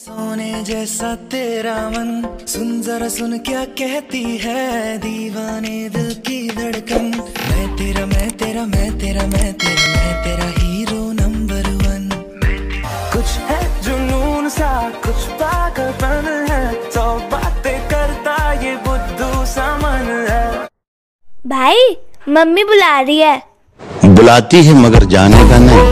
सोने जैसा तेरा मन, सुन जरा सुन क्या कहती है दीवाने दिल की धड़कन। मैं तेरा मैं तेरा मैं तेरा मैं तेरा मैं तेरा हीरो नंबर 1। कुछ है जुनून सा, कुछ पागलपन है, 100 बातें करता ये बुद्धू सा मन है। भाई मम्मी बुला रही है। बुलाती है मगर जाने का नहीं।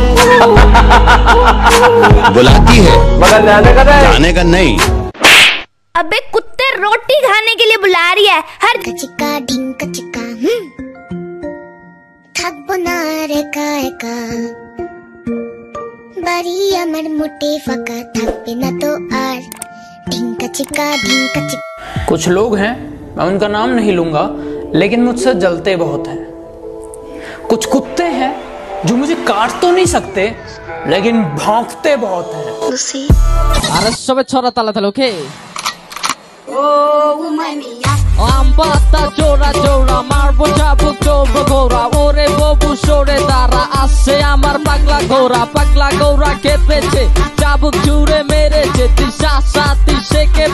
बुलाती है मगर जाने का नहीं। अबे कुत्ते रोटी खाने के लिए बुला रही है। हर चिका ढिंक चिका থাকবো না একা একা বাড়ি আমার মোটে ফাঁকা থাকবে না তো আর ढिंका चिका ढिंका चिका। कुछ लोग हैं, मैं उनका नाम नहीं लूंगा, लेकिन मुझसे जलते बहुत हैं। कुछ कुत्ते हैं जो मुझे काट तो नहीं सकते, लेकिन भौंकते बहुत हैं। আরে সবে ছড়া তালা তালা ওকে ও উমানিয়া আমপাতা জোড়া জোড়া মারবো চাবুক চৌবো গোরা ওরে ববু সরে দাঁড়া আসছে আমার পাগলা গৌরা কেঁপেছে চাবুক জুড়ে মেরেছে দিশা সাথী শেখে।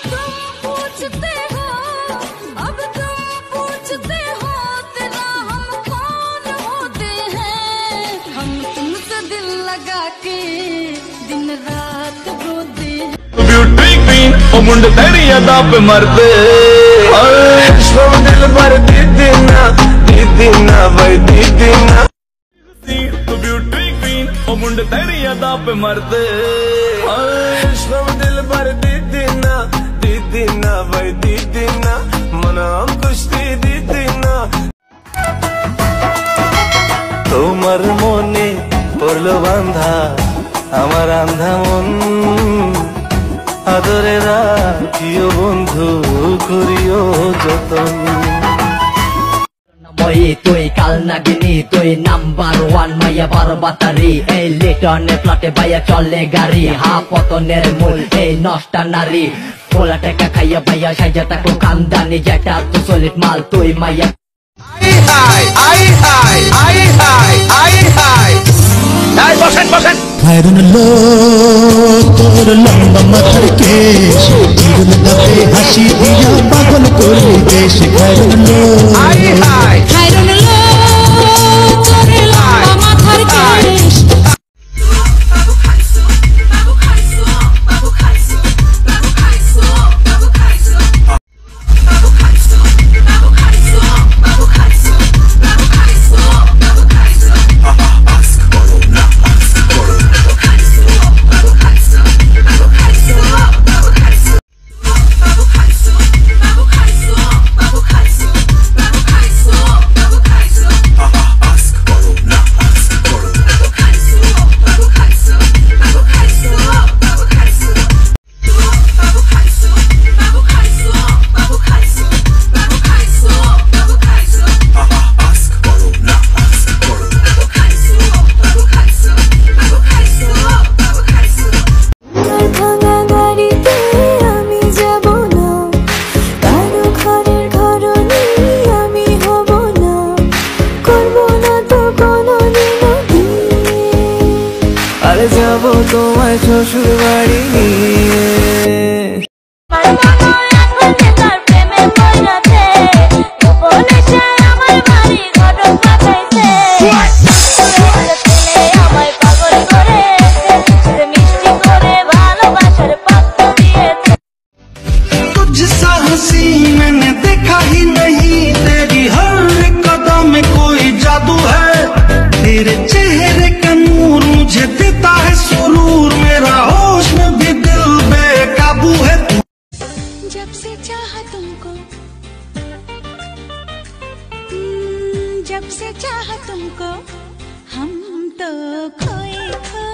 मुंड तेरी अदा पे मरते दिल भर दीदीना दीदीना भाई दीदीना तू ब्यूटी क्वीन ओ मुंड तेरी अदा पे मरते दिल भर दीदीना दीदीना भाई दीदीना मना कुश्ती दीदीना তোমার মনে পড়লো বাঁধা আমার আন্ধা মন আদরে রাখিও বন্ধু করিও যতন। তুই কাল নাগিনি তুই নাম্বার 1 মাইয়া বারো বাতারি এই লিটনে প্লটে বাইয়া চলে গাড়ি হা পতনের মূল এই নষ্টা নারী পোলা টাকা খাইয়া বাইয়া সাইজা থাকো কামদানি যেটা তো সলিড মাল তুই মাইয়া তোর লম্বা মাথার কেশ জীবন দাতে হাসি দিয়া পাগল করে দেশ খায়রন লো তোর লম্বা মাথার কেশ। যাবো তোমায় শ্বশুর বাড়ি तुझसा हंसी मैंने देखा ही नहीं, तेरी हर कदम में कोई जादू है, तेरे चेहरे का नूर मुझे देता है सुरूर, मेरा होश में भी दिल बेकाबू है। जब से चाहा तुमको जब से चाहा तुमको हम तो खोए खोए